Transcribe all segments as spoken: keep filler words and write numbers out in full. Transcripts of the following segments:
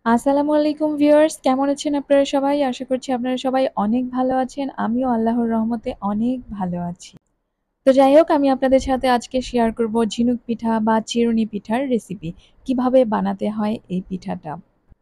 আসসালামু আলাইকুম ভিউয়ার্স, কেমন আছেন আপনারা সবাই? আশা করছি আপনারা সবাই অনেক ভালো আছেন। আমিও আল্লাহর রহমতে অনেক ভালো আছি। তো যাই হোক, আমি আপনাদের সাথে আজকে শেয়ার করব ঝিনুক পিঠা বা চিরুনি পিঠার রেসিপি। কিভাবে বানাতে হয় এই পিঠাটা।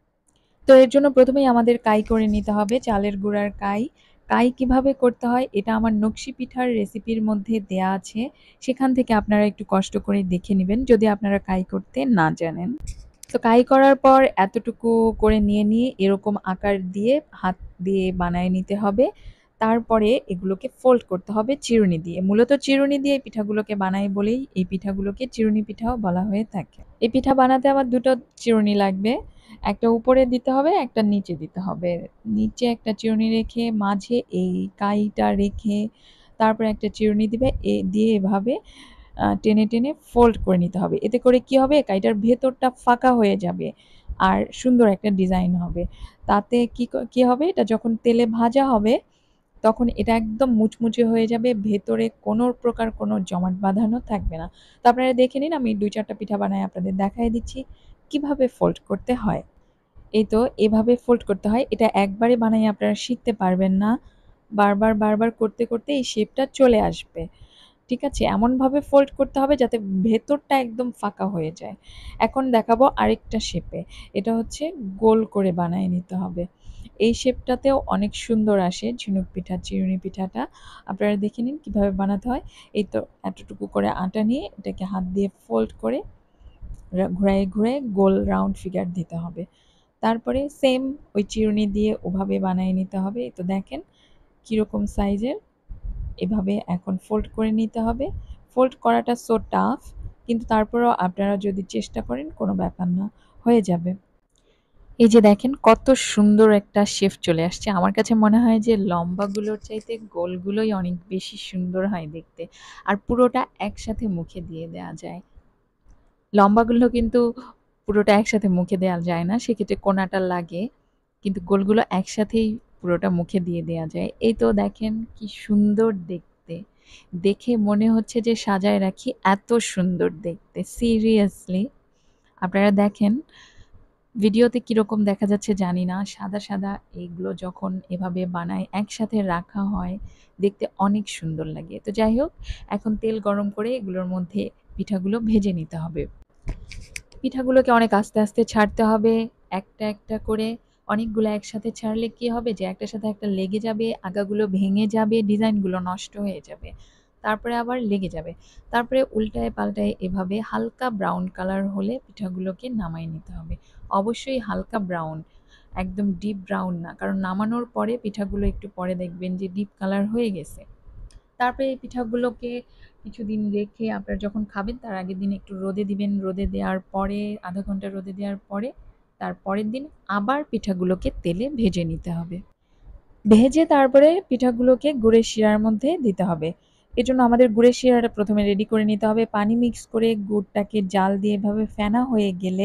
তো এর জন্য প্রথমেই আমাদের কাই করে নিতে হবে, চালের গুঁড়ার কাই। কাই কিভাবে করতে হয় এটা আমার নকশি পিঠার রেসিপির মধ্যে দেয়া আছে। সেখান থেকে আপনারা একটু কষ্ট করে দেখে নিবেন যদি আপনারা কাই করতে না জানেন। তো কাই করার পর এতটুকু করে নিয়ে নিয়ে এরকম আকার দিয়ে হাত দিয়ে বানায় নিতে হবে। তারপরে এগুলোকে ফোল্ড করতে হবে চিরুনি দিয়ে। মূলত চিরুনি দিয়ে এই পিঠাগুলোকে বানাই বলেই এই পিঠাগুলোকে চিরুনি পিঠাও বলা হয়ে থাকে। এই পিঠা বানাতে আমার দুটো চিরুনি লাগবে। একটা উপরে দিতে হবে, একটা নিচে দিতে হবে। নিচে একটা চিরুনি রেখে মাঝে এই কাইটা রেখে তারপরে একটা চিরুনি দিবে, এ দিয়ে এভাবে আ টেনে, টেনে ফোল্ড করে নিতে হবে। এতে করে কি হবে? কাইটার ভেতরটা ফাঁকা হয়ে যাবে। আর সুন্দর একটা ডিজাইন হবে। তাতে কি ক কি হবে? এটা যখন তেলে ভাজা হবে, তখন এটা একদম মুচমুচে হয়ে যাবে। ভেতরে কোনো প্রকার কোনো জমাট বাঁধানো থাকবে না। তো আপনারা দেখে নিন, আমি দুই চার টা পিঠা বানায় আপনাদের দেখায় দিচ্ছি, কিভাবে ফোল্ড করতে হয়। এই তো এভাবে ফোল্ড করতে হয়। এটা একবারে বানায় আপনারা শিখতে পারবেন না। বারবার, বারবার করতে, করতে এই শেপটা চলে আসবে। ঠিক আছে? এমনভাবে ফোল্ড করতে হবে যাতে ভেতরটা একদম ফাঁকা হয়ে যায়। এখন দেখাবো আরেকটা শেপে। এটা হচ্ছে গোল করে বানায় নিতে হবে। এই শেপটাতেও অনেক সুন্দর আসে ঝিনুক পিঠা, চিরুনি পিঠাটা। আপনারা দেখে নিন কিভাবে বানাতে হয়। এই তো এতটুকু করে আটা নিয়ে এটাকে হাত দিয়ে ফোল্ড করে রা ঘুরায়ে, ঘুরায়ে গোল রাউন্ড ফিগার দিতে হবে। তারপরে সেম ওই চিরুনি দিয়ে ওভাবে বানায় নিতে হবে। এই তো দেখেন কিরকম সাইজের। এভাবে এখন ফোল্ড করে নিতে হবে। ফোল্ড করাটা সো টাফ, কিন্তু তারপরেও আপনারা যদি চেষ্টা করেন কোনো ব্যাপার না, হয়ে যাবে। এই যে দেখেন কত সুন্দর একটা শেপ চলে আসছে। আমার কাছে মনে হয় যে লম্বাগুলোর চাইতে গোলগুলোই অনেক বেশি সুন্দর হয় দেখতে। আর পুরোটা একসাথে মুখে দিয়ে দেয়া যায়। লম্বাগুলো কিন্তু পুরোটা একসাথে মুখে দেয়া যায় না, সেক্ষেত্রে কোণাটা লাগে। কিন্তু গোলগুলো একসাথেই পুরোটা মুখে দিয়ে দেয়া যায়। এই তো দেখেন কি সুন্দর দেখতে। দেখে মনে হচ্ছে যে সাজায় রাখি, এত সুন্দর দেখতে। সিরিয়াসলি আপনারা দেখেন ভিডিওতে কিরকম দেখা যাচ্ছে জানি না। সাদা, সাদা এগুলো যখন এভাবে বানায় একসাথে রাখা হয়, দেখতে অনেক সুন্দর লাগে। তো যাই হোক, এখন তেল গরম করে এগুলোর মধ্যে পিঠাগুলো ভেজে নিতে হবে। পিঠাগুলোকে অনেক আস্তে, আস্তে ছাড়তে হবে একটা, একটা করে। অনেকগুলো একসাথে ছাড়লে কি হবে যে একটার সাথে একটা লেগে যাবে, আগাগুলো ভেঙে যাবে, ডিজাইনগুলো নষ্ট হয়ে যাবে। তারপরে আবার লেগে যাবে। তারপরে উল্টায় পাল্টায় এভাবে হালকা ব্রাউন কালার হলে পিঠাগুলোকে নামায় নিতে হবে। অবশ্যই হালকা ব্রাউন, একদম ডিপ ব্রাউন না। কারণ নামানোর পরে পিঠাগুলো একটু পরে দেখবেন যে ডিপ কালার হয়ে গেছে। তারপরে এই পিঠাগুলোকে কিছুদিন রেখে আপনারা যখন খাবেন তার আগের দিন একটু রোদে দিবেন। রোদে দেওয়ার পরে আধা ঘন্টা রোদে দেওয়ার পরে তার পরের দিন আবার পিঠাগুলোকে তেলে ভেজে নিতে হবে। ভেজে তারপরে পিঠাগুলোকে গুড়ের শিরার মধ্যে দিতে হবে। এজন্য আমাদের গুড়ের শিরাটা প্রথমে রেডি করে নিতে হবে। পানি মিক্স করে গুড়টাকে জাল দিয়ে এভাবে ফেনা হয়ে গেলে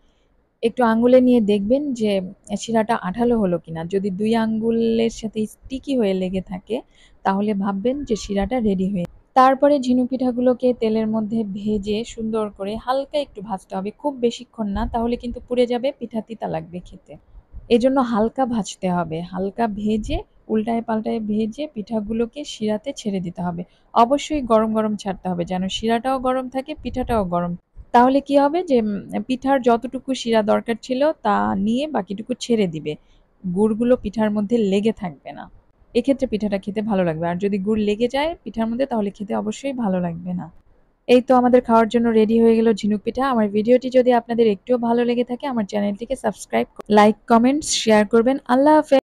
একটু আঙ্গুলে নিয়ে দেখবেন যে শিরাটা আঠালো হলো কিনা। যদি দুই আঙ্গুলের সাথে স্টিকি হয়ে লেগে থাকে তাহলে ভাববেন যে শিরাটা রেডি হয়ে। তারপরে ঝিনুক পিঠাগুলোকে তেলের মধ্যে ভেজে সুন্দর করে হালকা একটু ভাজতে হবে। খুব বেশিক্ষণ না, তাহলে কিন্তু পুড়ে যাবে, পিঠা তিতা লাগবে খেতে। এজন্য হালকা ভাজতে হবে। হালকা ভেজে উল্টায় পাল্টায় ভেজে পিঠাগুলোকে শিরাতে ছেড়ে দিতে হবে। অবশ্যই গরম, গরম ছাড়তে হবে যেন শিরাটাও গরম থাকে, পিঠাটাও গরম। তাহলে কি হবে যে উম পিঠার যতটুকু শিরা দরকার ছিল তা নিয়ে বাকিটুকু ছেড়ে দিবে। গুড়গুলো পিঠার মধ্যে লেগে থাকবে না। এক্ষেত্রে পিঠাটা খেতে ভালো লাগবে। আর যদি গুড় লেগে যায় পিঠার মধ্যে তাহলে খেতে অবশ্যই ভালো লাগবে না। এই তো আমাদের খাওয়ার জন্য রেডি হয়ে গেল ঝিনুক পিঠা। আমার ভিডিওটি যদি আপনাদের একটুও ভালো লেগে থাকে আমার চ্যানেলটিকে সাবস্ক্রাইব, লাইক, কমেন্টস, শেয়ার করবেন। আল্লাহ হাফেজ।